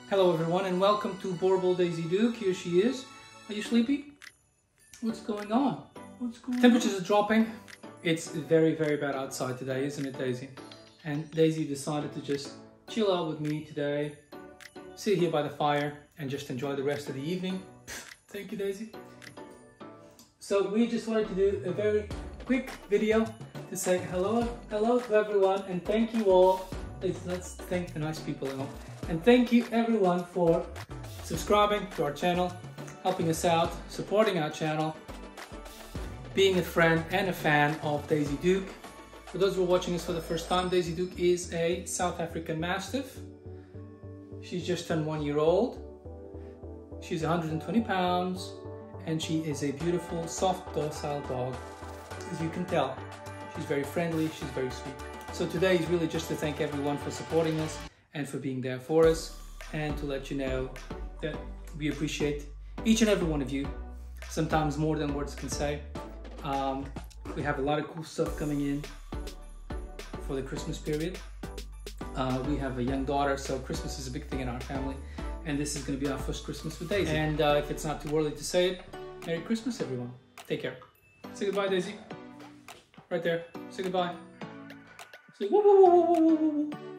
Hello everyone and welcome to Bauble Daisy Duke. Here she is. Are you sleepy? What's going on? Temperatures are dropping. It's very bad outside today, isn't it, Daisy? And Daisy decided to just chill out with me today, sit here by the fire and just enjoy the rest of the evening. Thank you, Daisy. So we just wanted to do a very quick video to say hello to everyone and thank you all. Let's thank the nice people and all. And thank you everyone for subscribing to our channel, helping us out, supporting our channel, being a friend and a fan of Daisy Duke. For those who are watching us for the first time, Daisy Duke is a South African Mastiff. She's just turned 1 year old. She's 120 pounds and she is a beautiful, soft, docile dog. As you can tell, she's very friendly, she's very sweet. So today is really just to thank everyone for supporting us and for being there for us, and to let you know that we appreciate each and every one of you, sometimes more than words can say. We have a lot of cool stuff coming in for the Christmas period. We have a young daughter, so Christmas is a big thing in our family, and this is going to be our first Christmas with Daisy. And if it's not too early to say it, Merry Christmas everyone. Take care. Say goodbye, Daisy. Right there. Say goodbye. Say woo woo woo woo woo woo woo.